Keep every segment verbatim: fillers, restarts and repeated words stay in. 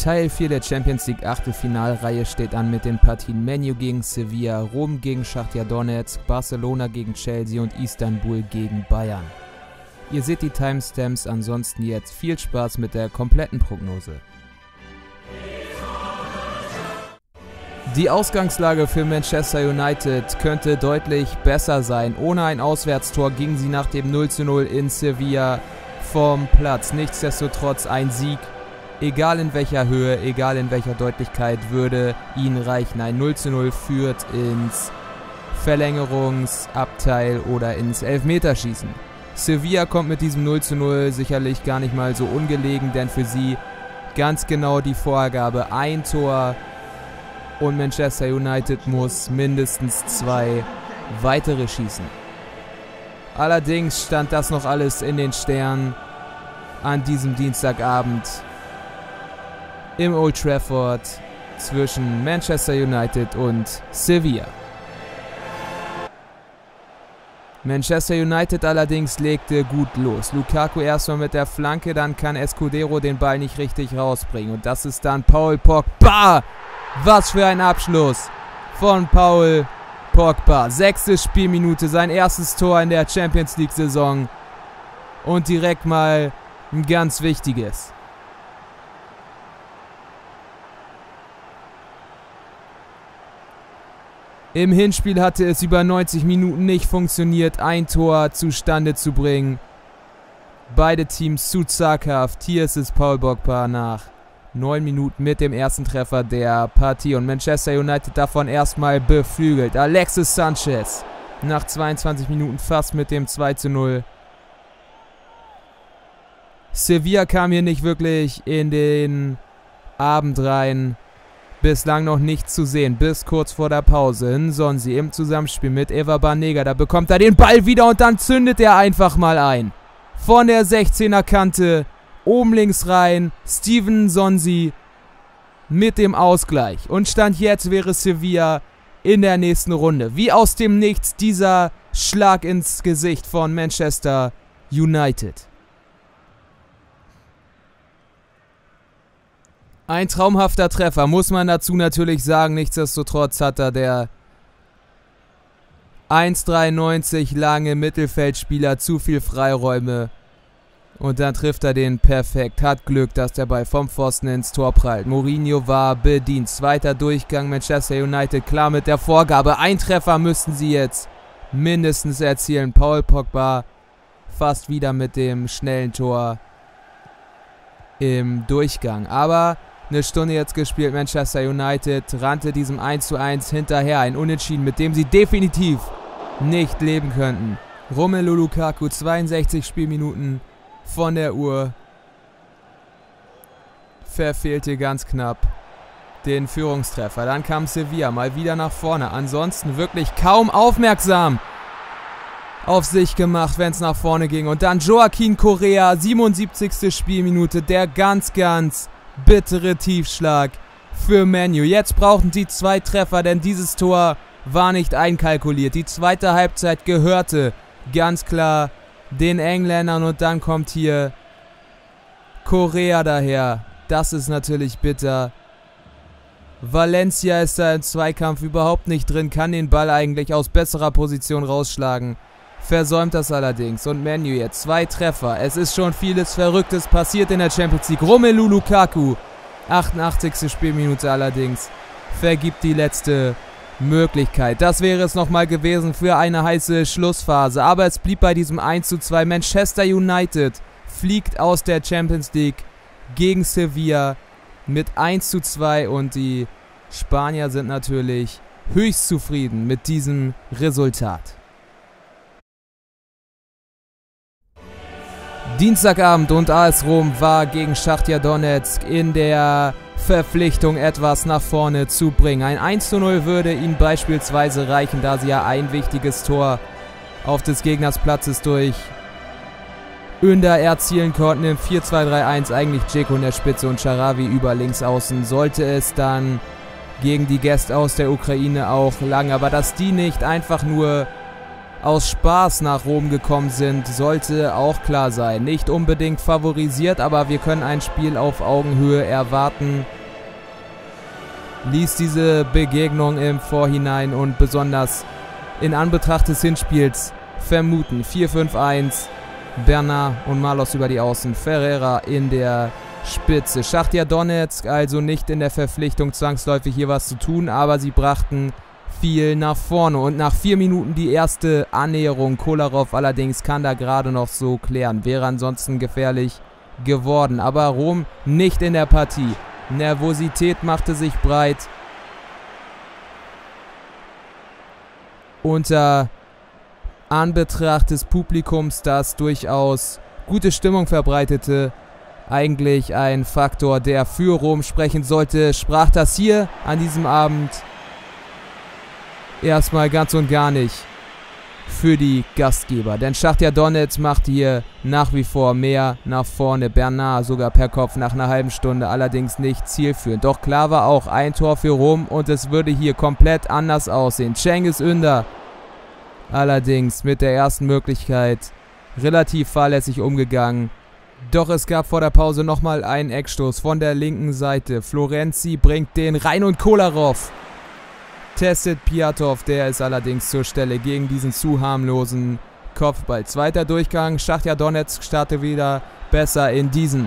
Teil vier der Champions League Achtelfinalreihe steht an mit den Partien Man U gegen Sevilla, Rom gegen Schachtar Donetsk, Barcelona gegen Chelsea und Istanbul gegen Bayern. Ihr seht die Timestamps, ansonsten jetzt viel Spaß mit der kompletten Prognose. Die Ausgangslage für Manchester United könnte deutlich besser sein. Ohne ein Auswärtstor gingen sie nach dem null zu null in Sevilla vom Platz. Nichtsdestotrotz ein Sieg, egal in welcher Höhe, egal in welcher Deutlichkeit, würde ihnen reichen. Ein null zu null führt ins Verlängerungsabteil oder ins Elfmeterschießen. Sevilla kommt mit diesem null zu null sicherlich gar nicht mal so ungelegen, denn für sie ganz genau die Vorgabe: ein Tor und Manchester United muss mindestens zwei weitere schießen. Allerdings stand das noch alles in den Sternen an diesem Dienstagabend im Old Trafford zwischen Manchester United und Sevilla. Manchester United allerdings legte gut los. Lukaku erstmal mit der Flanke, dann kann Escudero den Ball nicht richtig rausbringen. Und das ist dann Paul Pogba. Was für ein Abschluss von Paul Pogba. Sechste Spielminute, sein erstes Tor in der Champions League Saison. Und direkt mal ein ganz wichtiges. Im Hinspiel hatte es über neunzig Minuten nicht funktioniert, ein Tor zustande zu bringen. Beide Teams zu zaghaft. Hier ist es Paul Pogba nach neun Minuten mit dem ersten Treffer der Partie. Und Manchester United davon erstmal beflügelt. Alexis Sanchez nach zweiundzwanzig Minuten fast mit dem zwei zu null. Sevilla kam hier nicht wirklich in den Abend rein. Bislang noch nichts zu sehen, bis kurz vor der Pause. Nsonsi im Zusammenspiel mit Ever Banega, da bekommt er den Ball wieder und dann zündet er einfach mal ein. Von der sechzehner Kante, oben links rein, Steven Nsonsi mit dem Ausgleich. Und Stand jetzt wäre Sevilla in der nächsten Runde. Wie aus dem Nichts dieser Schlag ins Gesicht von Manchester United. Ein traumhafter Treffer, muss man dazu natürlich sagen. Nichtsdestotrotz hat er der eins Komma dreiundneunzig lange Mittelfeldspieler zu viel Freiräume. Und dann trifft er den perfekt. Hat Glück, dass der Ball vom Pfosten ins Tor prallt. Mourinho war bedient. Zweiter Durchgang, Manchester United klar mit der Vorgabe. Ein Treffer müssten sie jetzt mindestens erzielen. Paul Pogba fast wieder mit dem schnellen Tor im Durchgang. Aber eine Stunde jetzt gespielt, Manchester United rannte diesem eins zu eins hinterher. Ein Unentschieden, mit dem sie definitiv nicht leben könnten. Romelu Lukaku, zweiundsechzig Spielminuten von der Uhr. Verfehlte ganz knapp den Führungstreffer. Dann kam Sevilla mal wieder nach vorne. Ansonsten wirklich kaum aufmerksam auf sich gemacht, wenn es nach vorne ging. Und dann Joaquin Correa, siebenundsiebzigste Spielminute, der ganz, ganz bittere Tiefschlag für Man U. Jetzt brauchten sie zwei Treffer, denn dieses Tor war nicht einkalkuliert. Die zweite Halbzeit gehörte ganz klar den Engländern und dann kommt hier Correa daher. Das ist natürlich bitter. Valencia ist da im Zweikampf überhaupt nicht drin, kann den Ball eigentlich aus besserer Position rausschlagen. Versäumt das allerdings. Und Man U jetzt zwei Treffer. Es ist schon vieles Verrücktes passiert in der Champions League. Romelu Lukaku, achtundachtzigste Spielminute allerdings, vergibt die letzte Möglichkeit. Das wäre es nochmal gewesen für eine heiße Schlussphase. Aber es blieb bei diesem eins zu zwei. Manchester United fliegt aus der Champions League gegen Sevilla mit eins zu zwei. Und die Spanier sind natürlich höchst zufrieden mit diesem Resultat. Dienstagabend und A S Rom war gegen Schachtar Donetsk in der Verpflichtung, etwas nach vorne zu bringen. Ein eins zu null würde ihnen beispielsweise reichen, da sie ja ein wichtiges Tor auf des Gegners Platzes durch Ünder erzielen konnten. Im vier zwei drei eins eigentlich Dzeko in der Spitze und Sharawi über links außen. Sollte es dann gegen die Gäste aus der Ukraine auch lang, aber dass die nicht einfach nur aus Spaß nach Rom gekommen sind, sollte auch klar sein. Nicht unbedingt favorisiert, aber wir können ein Spiel auf Augenhöhe erwarten. ließ diese Begegnung im Vorhinein und besonders in Anbetracht des Hinspiels vermuten. vier fünf eins. Bernard und Malos über die Außen. Ferreira in der Spitze. Schachtar Donetsk also nicht in der Verpflichtung, zwangsläufig hier was zu tun, aber sie brachten viel nach vorne. Und nach vier Minuten die erste Annäherung. Kolarov allerdings kann da gerade noch so klären. Wäre ansonsten gefährlich geworden. Aber Rom nicht in der Partie. Nervosität machte sich breit. Unter Anbetracht des Publikums, das durchaus gute Stimmung verbreitete, eigentlich ein Faktor, der für Rom sprechen sollte, sprach das hier an diesem Abend erstmal ganz und gar nicht für die Gastgeber. Denn Schachtar Donetsk macht hier nach wie vor mehr nach vorne. Bernard sogar per Kopf nach einer halben Stunde, allerdings nicht zielführend. Doch klar war auch ein Tor für Rom und es würde hier komplett anders aussehen. Cengiz Ünder allerdings mit der ersten Möglichkeit relativ fahrlässig umgegangen. Doch es gab vor der Pause nochmal einen Eckstoß von der linken Seite. Florenzi bringt den rein und Kolarov testet Piatov, der ist allerdings zur Stelle gegen diesen zu harmlosen Kopfball. Zweiter Durchgang, Schachtar Donetsk startet wieder besser in diesen.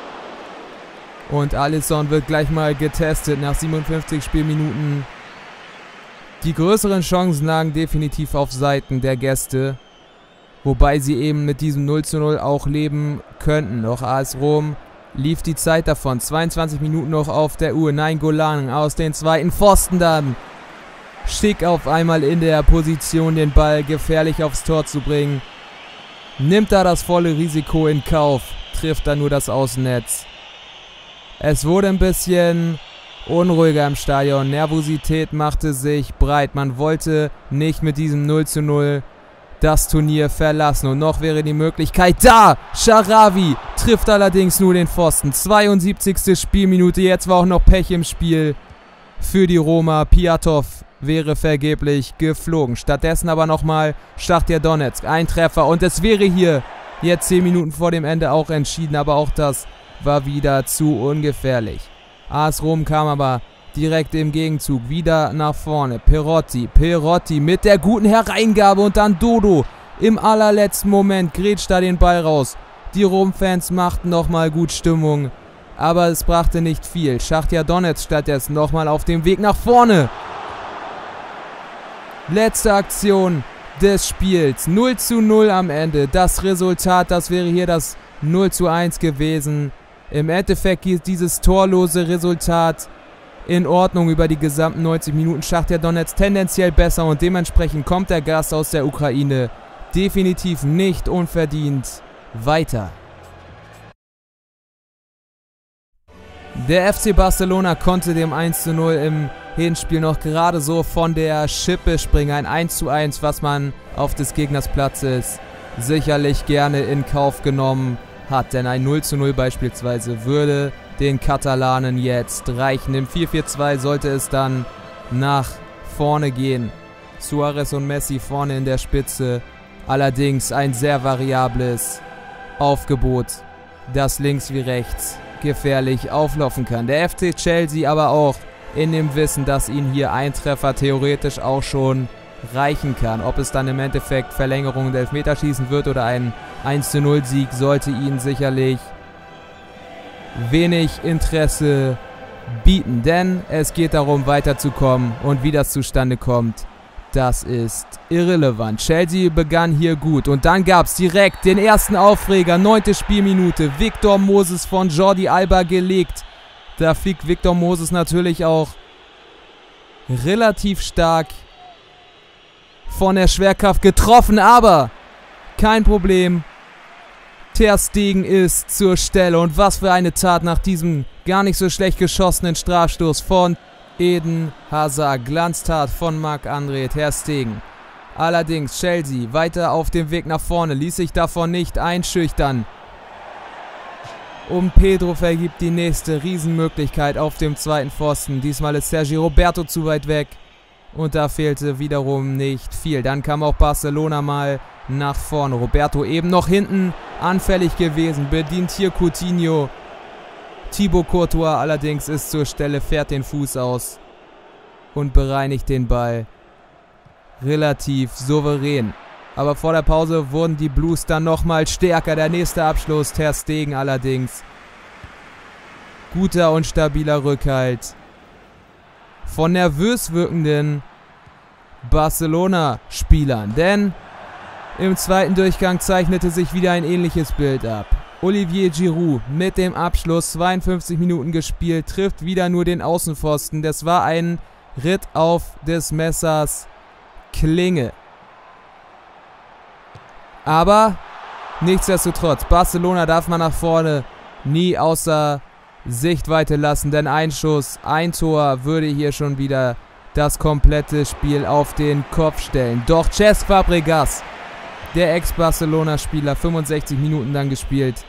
Und Alisson wird gleich mal getestet nach siebenundfünfzig Spielminuten. Die größeren Chancen lagen definitiv auf Seiten der Gäste, wobei sie eben mit diesem null zu null auch leben könnten. Doch A S Rom lief die Zeit davon. zweiundzwanzig Minuten noch auf der Uhr. Nein, Golan aus den zweiten Pfosten dann. Schick auf einmal in der Position, den Ball gefährlich aufs Tor zu bringen. Nimmt da das volle Risiko in Kauf. Trifft da nur das Außennetz. Es wurde ein bisschen unruhiger im Stadion. Nervosität machte sich breit. Man wollte nicht mit diesem null zu null das Turnier verlassen. Und noch wäre die Möglichkeit da. Sharawi trifft allerdings nur den Pfosten. zweiundsiebzigste Spielminute. Jetzt war auch noch Pech im Spiel für die Roma. Piatov wäre vergeblich geflogen. Stattdessen aber nochmal Schachtar Donetsk. Ein Treffer und es wäre hier jetzt zehn Minuten vor dem Ende auch entschieden. Aber auch das war wieder zu ungefährlich. A S Rom kam aber direkt im Gegenzug wieder nach vorne. Perotti, Perotti mit der guten Hereingabe und dann Dodo im allerletzten Moment grätscht da den Ball raus. Die Rom-Fans machten nochmal gut Stimmung, aber es brachte nicht viel. Schachtar Donetsk stattdessen nochmal auf dem Weg nach vorne. Letzte Aktion des Spiels. null zu null am Ende. Das Resultat, das wäre hier das null zu eins gewesen. Im Endeffekt ist dieses torlose Resultat in Ordnung über die gesamten neunzig Minuten. Schachtar Donetsk tendenziell besser und dementsprechend kommt der Gast aus der Ukraine definitiv nicht unverdient weiter. Der F C Barcelona konnte dem eins zu null im Hinspiel noch gerade so von der Schippe springen. Ein eins zu eins, was man auf des Gegners Platzes sicherlich gerne in Kauf genommen hat. Denn ein null zu null beispielsweise würde den Katalanen jetzt reichen. Im vier vier zwei sollte es dann nach vorne gehen. Suarez und Messi vorne in der Spitze. Allerdings ein sehr variables Aufgebot, das links wie rechts gefährlich auflaufen kann. Der F C Chelsea aber auch in dem Wissen, dass ihnen hier ein Treffer theoretisch auch schon reichen kann. Ob es dann im Endeffekt Verlängerung und Elfmeterschießen wird oder ein eins zu null Sieg, sollte ihnen sicherlich wenig Interesse bieten. Denn es geht darum, weiterzukommen und wie das zustande kommt, das ist irrelevant. Chelsea begann hier gut und dann gab es direkt den ersten Aufreger. Neunte Spielminute. Victor Moses von Jordi Alba gelegt. Da fliegt Victor Moses natürlich auch relativ stark von der Schwerkraft getroffen, aber kein Problem. Ter Stegen ist zur Stelle und was für eine Tat nach diesem gar nicht so schlecht geschossenen Strafstoß von Eden Hazard. Glanztat von Marc-André Ter Stegen. Allerdings Chelsea weiter auf dem Weg nach vorne, ließ sich davon nicht einschüchtern. Und Pedro vergibt die nächste Riesenmöglichkeit auf dem zweiten Pfosten. Diesmal ist Sergi Roberto zu weit weg und da fehlte wiederum nicht viel. Dann kam auch Barcelona mal nach vorne. Roberto eben noch hinten anfällig gewesen, bedient hier Coutinho. Thibaut Courtois allerdings ist zur Stelle, fährt den Fuß aus und bereinigt den Ball relativ souverän. Aber vor der Pause wurden die Blues dann nochmal stärker. Der nächste Abschluss, Ter Stegen allerdings. Guter und stabiler Rückhalt von nervös wirkenden Barcelona-Spielern. Denn im zweiten Durchgang zeichnete sich wieder ein ähnliches Bild ab. Olivier Giroud mit dem Abschluss, zweiundfünfzig Minuten gespielt, trifft wieder nur den Außenpfosten. Das war ein Ritt auf des Messers Klinge. Aber nichtsdestotrotz, Barcelona darf man nach vorne nie außer Sichtweite lassen, denn ein Schuss, ein Tor würde hier schon wieder das komplette Spiel auf den Kopf stellen. Doch Cesc Fabregas, der Ex-Barcelona-Spieler, fünfundsechzig Minuten dann gespielt,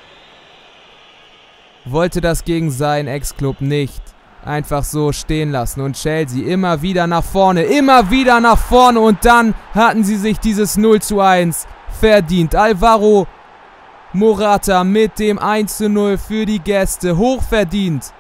wollte das gegen seinen Ex-Club nicht einfach so stehen lassen. Und Chelsea immer wieder nach vorne, immer wieder nach vorne. Und dann hatten sie sich dieses null zu eins verdient. Alvaro Morata mit dem eins zu null für die Gäste. Hochverdient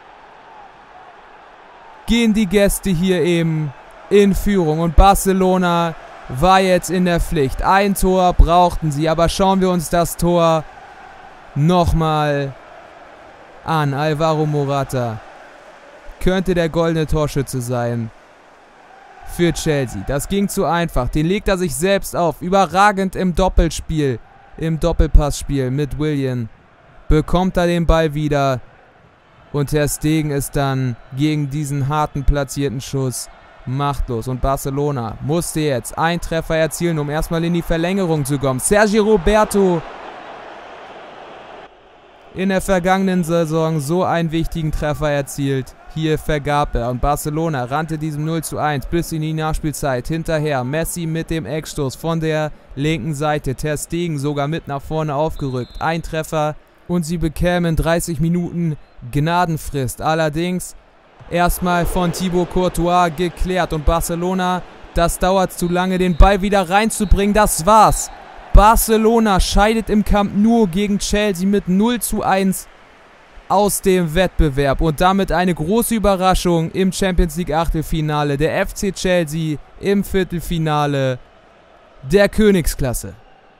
gehen die Gäste hier eben in Führung. Und Barcelona war jetzt in der Pflicht. Ein Tor brauchten sie, aber schauen wir uns das Tor nochmal an. Alvaro Morata könnte der goldene Torschütze sein für Chelsea. Das ging zu einfach. Den legt er sich selbst auf. Überragend im Doppelspiel, im Doppelpassspiel mit Willian. Bekommt er den Ball wieder. Und Ter Stegen ist dann gegen diesen harten platzierten Schuss machtlos. Und Barcelona musste jetzt einen Treffer erzielen, um erstmal in die Verlängerung zu kommen. Sergi Roberto in der vergangenen Saison so einen wichtigen Treffer erzielt. Hier vergab er und Barcelona rannte diesem null zu eins bis in die Nachspielzeit hinterher. Messi mit dem Eckstoß von der linken Seite. Ter Stegen sogar mit nach vorne aufgerückt. Ein Treffer und sie bekämen dreißig Minuten Gnadenfrist. Allerdings erstmal von Thibaut Courtois geklärt und Barcelona, das dauert zu lange, den Ball wieder reinzubringen. Das war's. Barcelona scheidet im Camp Nou gegen Chelsea mit null zu eins aus dem Wettbewerb und damit eine große Überraschung im Champions League Achtelfinale. Der F C Chelsea im Viertelfinale der Königsklasse.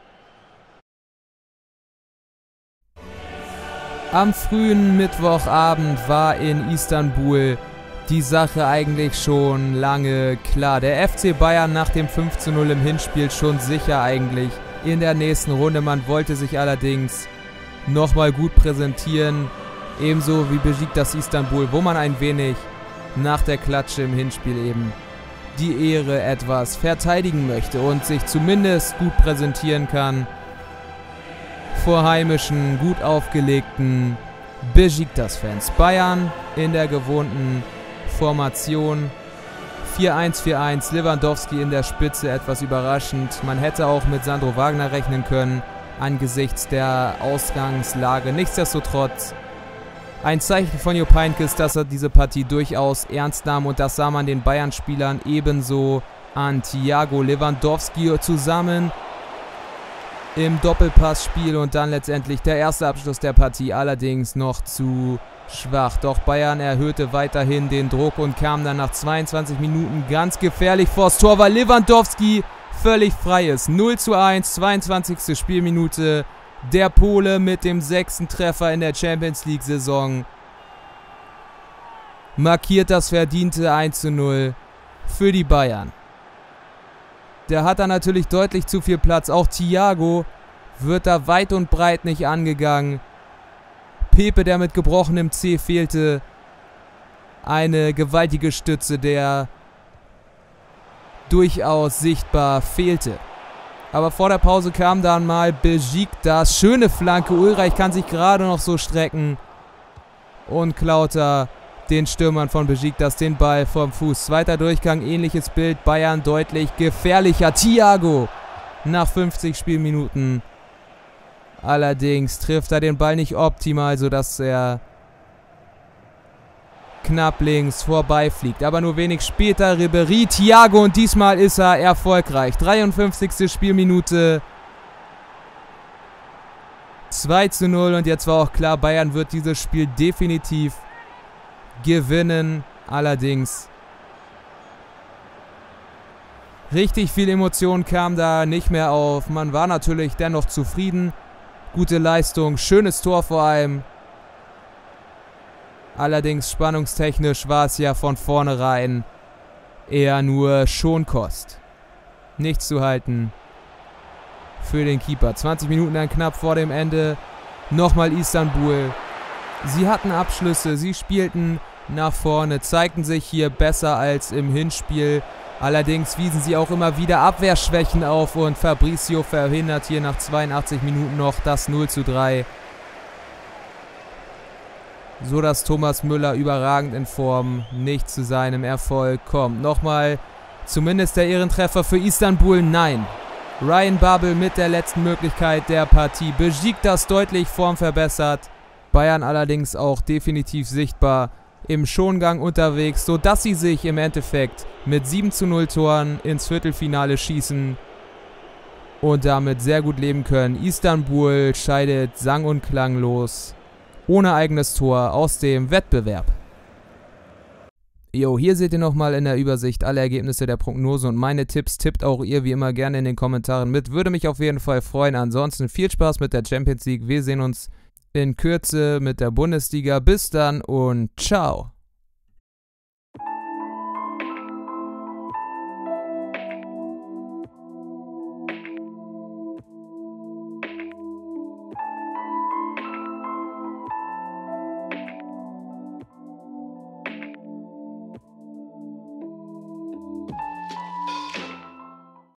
Am frühen Mittwochabend war in Istanbul die Sache eigentlich schon lange klar. Der F C Bayern nach dem fünf zu null im Hinspiel schon sicher eigentlich in der nächsten Runde. Man wollte sich allerdings nochmal gut präsentieren. Ebenso wie Besiktas Istanbul, wo man ein wenig nach der Klatsche im Hinspiel eben die Ehre etwas verteidigen möchte und sich zumindest gut präsentieren kann vor heimischen, gut aufgelegten Besiktas-Fans. Bayern in der gewohnten Formation vier eins vier eins, Lewandowski in der Spitze, etwas überraschend. Man hätte auch mit Sandro Wagner rechnen können angesichts der Ausgangslage. Nichtsdestotrotz ein Zeichen von Jupp Heynckes, dass er diese Partie durchaus ernst nahm und das sah man den Bayern-Spielern ebenso an. Thiago Lewandowski zusammen im Doppelpassspiel und dann letztendlich der erste Abschluss der Partie, allerdings noch zu schwach. Doch Bayern erhöhte weiterhin den Druck und kam dann nach zweiundzwanzig Minuten ganz gefährlich vors Tor, weil Lewandowski völlig frei ist. null zu eins, zweiundzwanzigste Spielminute. Der Pole mit dem sechsten Treffer in der Champions League-Saison markiert das verdiente eins zu null für die Bayern. Der hat da natürlich deutlich zu viel Platz. Auch Thiago wird da weit und breit nicht angegangen. Pepe, der mit gebrochenem Zeh fehlte. Eine gewaltige Stütze, der durchaus sichtbar fehlte. Aber vor der Pause kam dann mal Besiktas. Schöne Flanke. Ulreich kann sich gerade noch so strecken. Und klaut da den Stürmern von Besiktas den Ball vom Fuß. Zweiter Durchgang, ähnliches Bild. Bayern deutlich gefährlicher. Thiago nach fünfzig Spielminuten. Allerdings trifft er den Ball nicht optimal, sodass er knapp links vorbeifliegt. Aber nur wenig später Ribéry, Thiago und diesmal ist er erfolgreich. dreiundfünfzigste Spielminute. zwei zu null und jetzt war auch klar, Bayern wird dieses Spiel definitiv gewinnen. Allerdings Richtig viel Emotion kam da nicht mehr auf. Man war natürlich dennoch zufrieden. Gute Leistung, schönes Tor vor allem. Allerdings spannungstechnisch war es ja von vornherein eher nur Schonkost. Nichts zu halten für den Keeper. zwanzig Minuten dann knapp vor dem Ende. Nochmal Istanbul. Sie hatten Abschlüsse, sie spielten nach vorne, zeigten sich hier besser als im Hinspiel. Allerdings wiesen sie auch immer wieder Abwehrschwächen auf und Fabrizio verhindert hier nach zweiundachtzig Minuten noch das null zu drei. So dass Thomas Müller überragend in Form nicht zu seinem Erfolg kommt. Nochmal zumindest der Ehrentreffer für Istanbul, nein. Ryan Babel mit der letzten Möglichkeit der Partie besiegt das deutlich, formverbessert. Bayern allerdings auch definitiv sichtbar im Schongang unterwegs, sodass sie sich im Endeffekt mit sieben zu null Toren ins Viertelfinale schießen und damit sehr gut leben können. Istanbul scheidet sang- und klanglos ohne eigenes Tor aus dem Wettbewerb. Jo, hier seht ihr nochmal in der Übersicht alle Ergebnisse der Prognose und meine Tipps. Tippt auch ihr wie immer gerne in den Kommentaren mit. Würde mich auf jeden Fall freuen. Ansonsten viel Spaß mit der Champions League. Wir sehen uns in Kürze mit der Bundesliga. Bis dann und ciao.